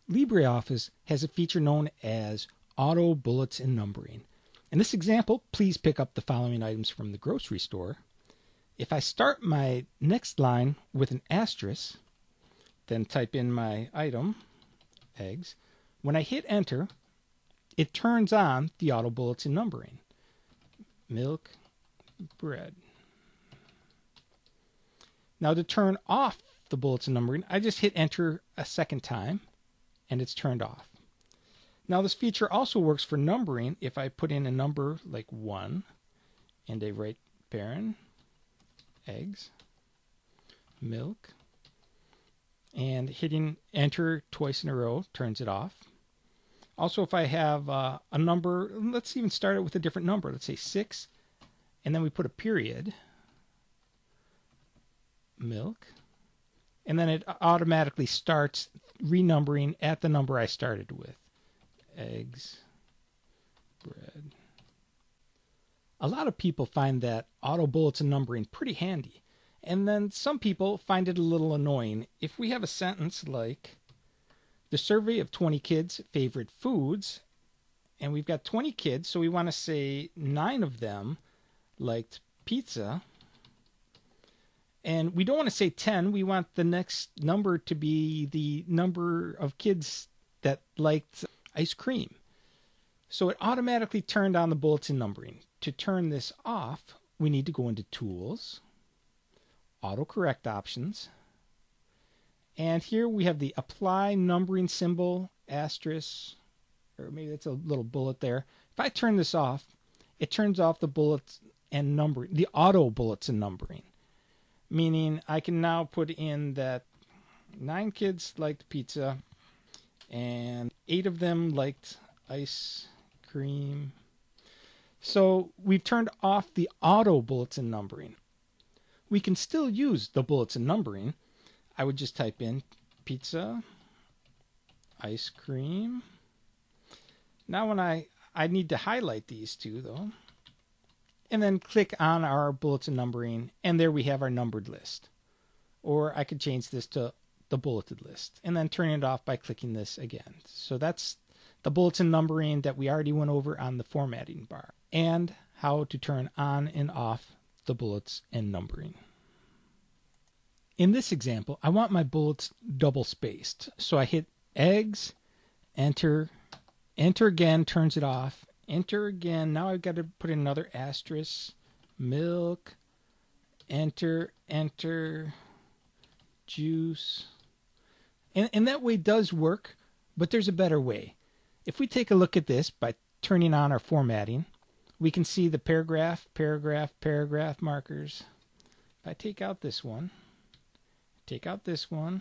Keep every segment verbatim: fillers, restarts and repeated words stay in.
LibreOffice has a feature known as auto bullets and numbering. In this example, please pick up the following items from the grocery store. If I start my next line with an asterisk, then type in my item, eggs, when I hit enter, it turns on the auto bullets and numbering. Milk, bread. Now to turn off the bullets and numbering, I just hit enter a second time and it's turned off. Now this feature also works for numbering. If I put in a number like one and a right parent, eggs, milk, and hitting enter twice in a row turns it off. Also, if I have uh, a number, let's even start it with a different number. Let's say six, and then we put a period, milk, and then it automatically starts renumbering at the number I started with, eggs, bread. A lot of people find that auto bullets and numbering pretty handy, and then some people find it a little annoying. If we have a sentence like, the survey of twenty kids' favorite foods, and we've got twenty kids, so we want to say nine of them liked pizza, and we don't want to say ten, we want the next number to be the number of kids that liked ice cream. So it automatically turned on the bullets and numbering. To turn this off, we need to go into Tools, Autocorrect Options, and here we have the apply numbering symbol, asterisk, or maybe that's a little bullet there. If I turn this off, it turns off the bullets and numbering, the auto bullets and numbering. Meaning I can now put in that nine kids liked pizza and eight of them liked ice cream. So we've turned off the auto bullets and numbering. We can still use the bullets and numbering. I would just type in pizza, ice cream. Now when I, I need to highlight these two though, and then click on our bullets and numbering, and there we have our numbered list. Or I could change this to the bulleted list, and then turn it off by clicking this again. So that's the bullets and numbering that we already went over on the formatting bar, and how to turn on and off the bullets and numbering. In this example, I want my bullets double spaced. So I hit eggs, enter, enter again, turns it off, enter again. Now I've got to put in another asterisk, milk, enter, enter, juice. And, and that way does work, but there's a better way. If we take a look at this by turning on our formatting, we can see the paragraph, paragraph, paragraph markers. If I take out this one, take out this one.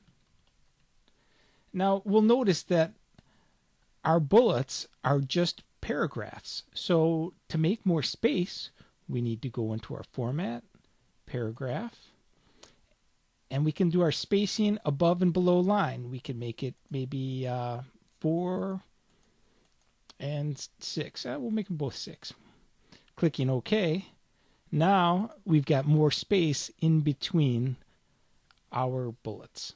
Now we'll notice that our bullets are just paragraphs. So to make more space, we need to go into our format, paragraph, and we can do our spacing above and below line. We can make it maybe uh, four and six. Uh, we'll make them both six. Clicking OK. Now we've got more space in between our bullets.